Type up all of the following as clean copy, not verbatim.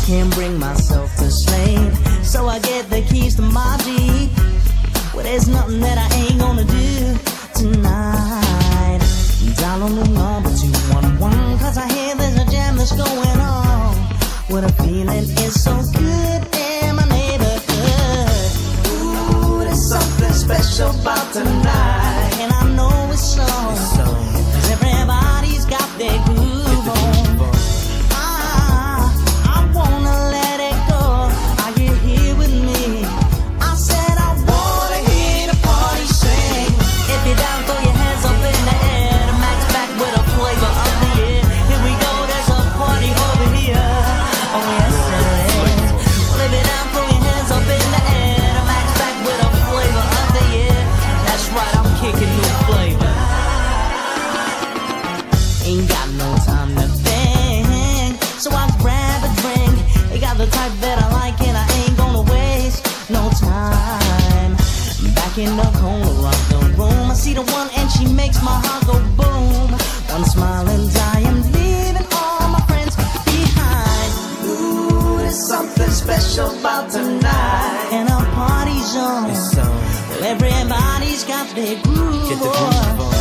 can't bring myself to sleep, so I get the keys to my Jeep. Well, there's nothing that I ain't gonna do tonight. Dial on the number 211, cause I hear there's a jam that's going on. What a feeling is so good in my neighborhood. Ooh, there's something special about tonight, and I know it's so, cause everybody's got their groove on. I wanna let it go. Are you here with me? I said I wanna hear the party sing. If you're down, throw your hands up in the air. The Max back with a flavor of the year. Here we go, there's a party over here. Oh yes there is. Well, if you're down, throw your hands up in the air. The Max back with a flavor of the year. That's right, I'm kicking new flavor. Ain't got no time to think, so I grab a drink. They got the type that I like, and I ain't gonna waste no time. Back in the corner of the room, I see the one and she makes my heart go boom. One smile and I am leaving all my friends behind. Ooh, there's something special about tonight, and our party's on. Well, everybody's got their groove on.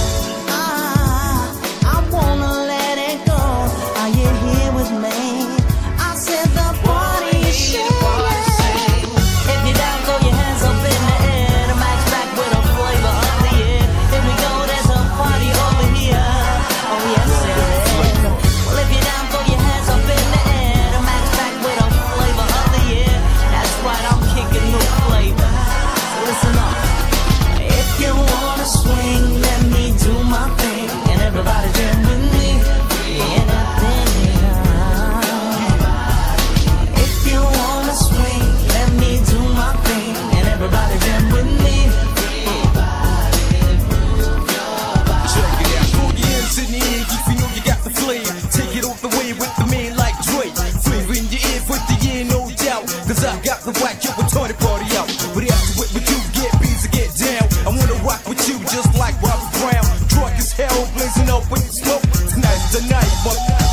I wanna let it go. Are you here with me? I said the party is shaking. If you're down, throw your hands up in the air. The Max back with a flavor of the year. Here we go, there's a party over here. Oh yes there is. Well, if you're down, throw your hands up in the air. The Max back with a flavor of the year. That's right, I'm kicking new flavor. So listen up. If you wanna swing, let me do my thing, and everybody jam with me. If you wanna swing, let me do my thing, and everybody jam with me. Check it out, throw your hands in the air if you know you got the flair. Take it all the way with the man like Dre. Flavor in your ear for the year, no doubt, cause I got the right, yo, retarded party out. But after it with you, get busy, get down. I wanna rock with you just like Robert Brown. Drunk as hell, blazing up with the smoke. Tonight's the night, but